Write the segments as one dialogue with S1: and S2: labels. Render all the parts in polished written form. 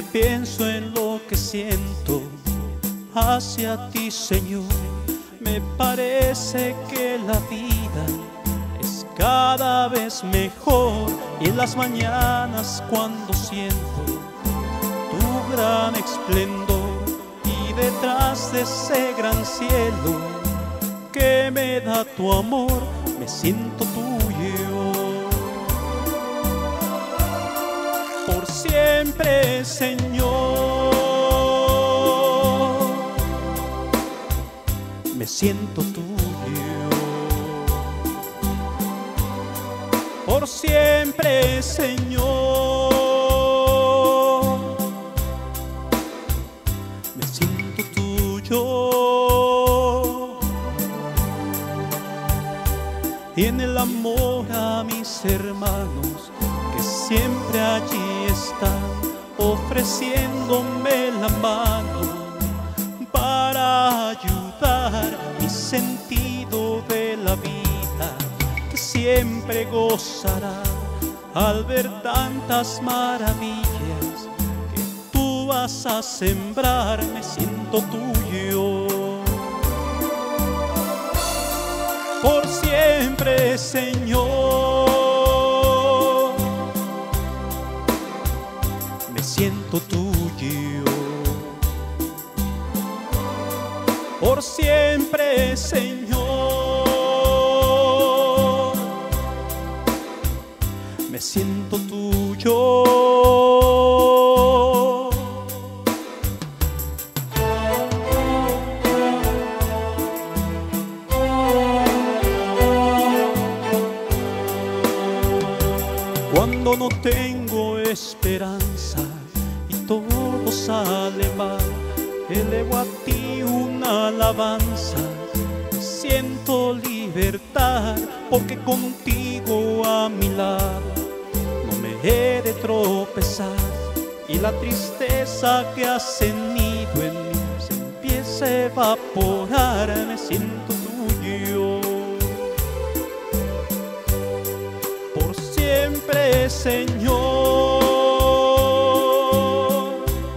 S1: que pienso en lo que siento hacia ti, Señor, me parece que la vida es cada vez mejor. Y en las mañanas cuando siento tu gran esplendor y detrás de ese gran cielo que me da tu amor, me siento tuyo. Por siempre, Señor, me siento tuyo. Por siempre, Señor, me siento tuyo. Y en el amor a mis hermanos que siempre allí están, ofreciéndome la mano para ayudar mi sentido de la vida, que siempre gozará al ver tantas maravillas que tú vas a sembrar. Me siento tuyo. Por siempre, Señor, me siento tuyo. Por siempre, Señor, me siento tuyo. Cuando no tengo esperanza y todo sale mal, elevo a ti una alabanza. Siento libertad porque contigo a mi lado no me he de tropezar, y la tristeza que ha cenido en mí se empieza a evaporar. Me siento tuyo. Por siempre, Señor,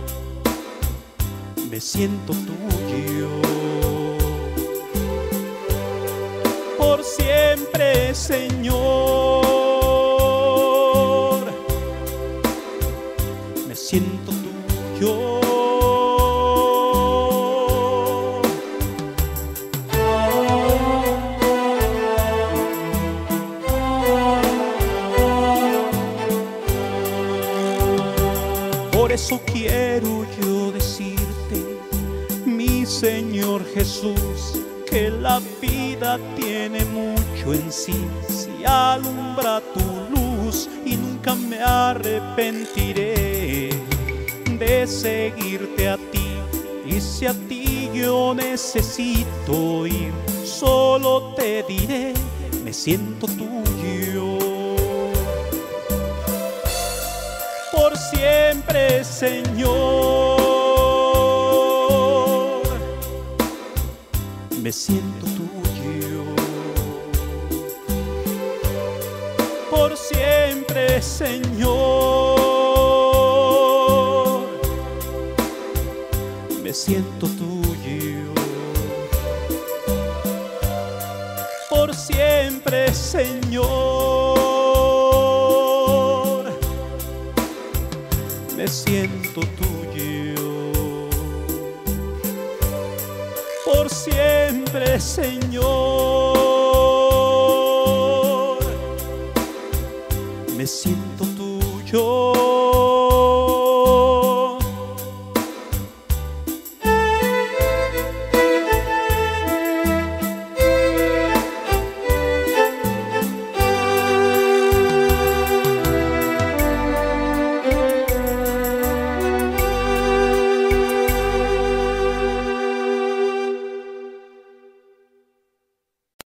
S1: me siento tuyo. Por siempre, Señor, me siento tuyo. Por eso quiero yo decirte, mi Señor Jesús, que la vida tiene mucho en sí si alumbra tu luz, y nunca me arrepentiré de seguirte a ti. Y si a ti yo necesito ir, solo te diré, me siento tuyo. Por siempre, Señor, me siento tuyo. Por siempre, Señor, me siento tuyo. Por siempre, Señor, me siento tuyo. Por siempre, Señor, me siento tuyo.